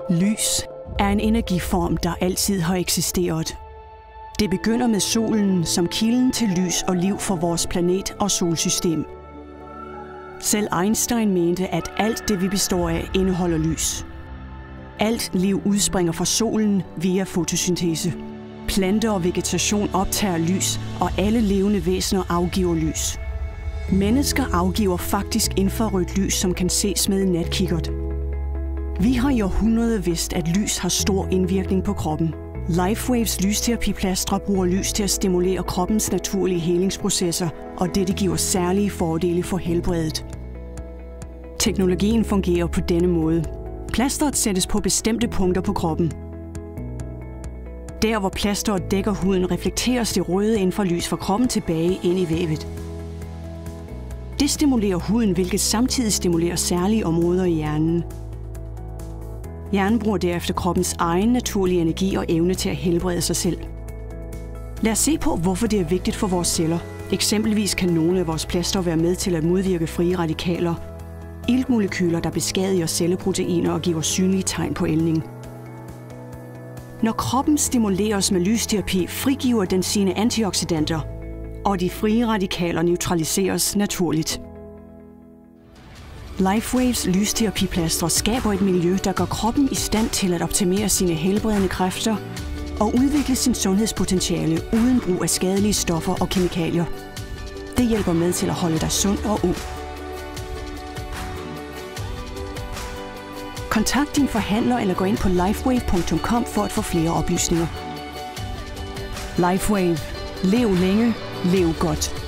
Lys er en energiform, der altid har eksisteret. Det begynder med solen som kilden til lys og liv for vores planet og solsystem. Selv Einstein mente, at alt det, vi består af, indeholder lys. Alt liv udspringer fra solen via fotosyntese. Planter og vegetation optager lys, og alle levende væsener afgiver lys. Mennesker afgiver faktisk infrarødt lys, som kan ses med en natkikkert. Vi har i århundreder vidst, at lys har stor indvirkning på kroppen. LifeWaves lysterapiplastre bruger lys til at stimulere kroppens naturlige helingsprocesser, og dette giver særlige fordele for helbredet. Teknologien fungerer på denne måde. Plasteret sættes på bestemte punkter på kroppen. Der, hvor plasteret dækker huden, reflekteres det røde infralys fra kroppen tilbage ind i vævet. Det stimulerer huden, hvilket samtidig stimulerer særlige områder i hjernen. Hjernen bruger derefter kroppens egen naturlige energi og evne til at helbrede sig selv. Lad os se på, hvorfor det er vigtigt for vores celler. Eksempelvis kan nogle af vores plaster være med til at modvirke frie radikaler, iltmolekyler, der beskadiger celleproteiner og giver synlige tegn på ældning. Når kroppen stimuleres med lysterapi, frigiver den sine antioxidanter, og de frie radikaler neutraliseres naturligt. LifeWaves lysterapiplastre skaber et miljø, der gør kroppen i stand til at optimere sine helbredende kræfter og udvikle sin sundhedspotentiale uden brug af skadelige stoffer og kemikalier. Det hjælper med til at holde dig sund og ung. Kontakt din forhandler eller gå ind på lifewave.com for at få flere oplysninger. LifeWave. Lev længe, lev godt.